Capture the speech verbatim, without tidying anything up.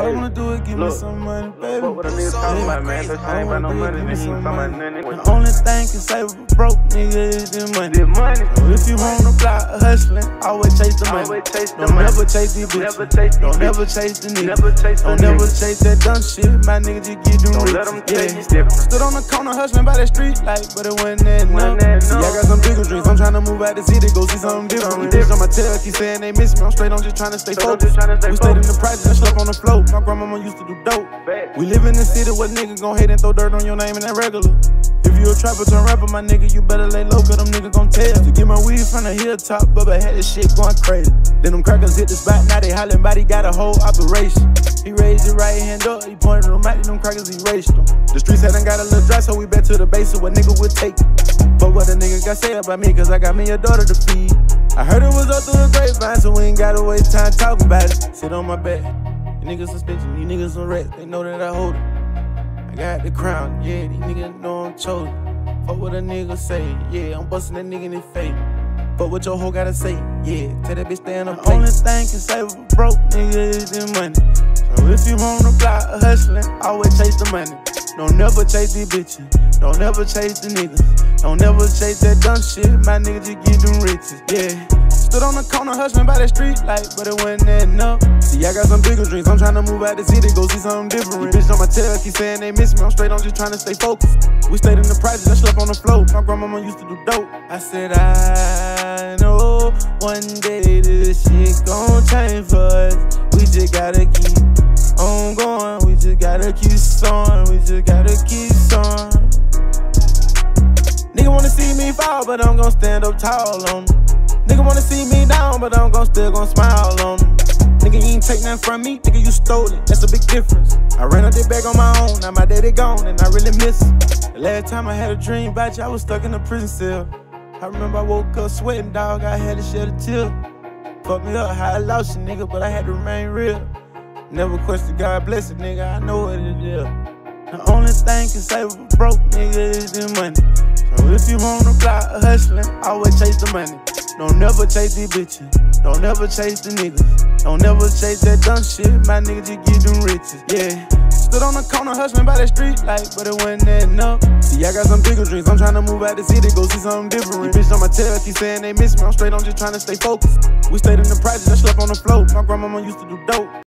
I wanna do is give me some money, baby. What would a nigga talking about, man? Cause I ain't about no money, then he ain't talking about nothing. The only thing can save a broke nigga is the money. The money. So if you on the block hustling, always chase the money. Always chase the Don't money. never chase these bitches. Never chase these Don't bitches. never chase the niggas. Never chase the Don't never niggas. chase that dumb shit. My nigga just get them Don't rich. let 'em tell you Yeah. different. Stood on the corner hustling by that street light, but it wasn't that Wasn't enough. that See, I enough. got some bigger dreams. I'm trying to move out the city, go see something different. These bitches on my tail keep saying they miss me. I'm straight, I'm just trying to stay Straight, I'm focused. just tryna stay We stayed in the focused. project and slept on the floor. My grandmama used to do dope. Facts. We live in the city where niggas gon' hate and throw dirt on your name and that regular. If you a trapper turn rapper, my nigga, you better lay low, cause them niggas gon' tell. To get my weed from the hilltop, Bubba had this shit going crazy. Then them crackers hit the spot, now they hollering, body got a whole operation. He raised his right hand up, he pointed them out, them crackers erased them. The streets hadn't got a little dry, so we back to the base of what nigga would take. But what a nigga got say about me, cause I got me a daughter to feed. I heard it was up through the grapevine, so we ain't gotta waste time talking about it. Sit on my back, you niggas suspension, you niggas on rest, they know that I hold it. I got the crown, yeah, these niggas know I'm chosen. Fuck what a nigga say, yeah, I'm busting that nigga in his face. Fuck what your hoe gotta say, yeah, tell that bitch stay in her place. The only thing can save a broke nigga is the money. So if you on the block hustling, always chase the money. Don't never chase these bitches, don't never chase the niggas. Don't never chase that dumb shit, my nigga just get them riches, yeah. Stood on the corner hustling by that street light, but it wasn't that enough. See, I got some bigger dreams, I'm trying to move out the city, go see something different. These bitches on my tail keep saying they miss me, I'm straight, I'm just trying to stay focused. We stayed in the project, I slept on the floor. My grandmama used to do dope. I said, I know one day this shit gon' change for us. We just gotta keep on going, we just gotta keep soaring, we just gotta keep soaring. Nigga wanna see me fall, but I'm gon' stand up tall on them. Nigga wanna see me down, but I'm gon' still gon' smile on them. Nigga, you ain't take nothing from me, nigga, you stole it, that's a big difference. I ran up that bag on my own, now my daddy gone, and I really miss him. The last time I had a dream about you, I was stuck in a prison cell. I remember I woke up sweating, dog, I had to shed a tear. Fuck me up, how I lost you, nigga, but I had to remain real. Never question God bless it, nigga, I know what it is. The only thing can save a broke nigga is the money. So if you on the block hustling, always chase the money. Don't never chase these bitches, don't never chase the niggas. Don't never chase that dumb shit, my nigga just get them riches, yeah. Stood on the corner hustling by that street light, but it wasn't that enough. See, I got some bigger dreams, I'm trying to move out the city, go see something different. These bitches on my tail keep saying they miss me, I'm straight, I'm just trying to stay focused. We stayed in the project, I slept on the floor. My grandmama used to do dope.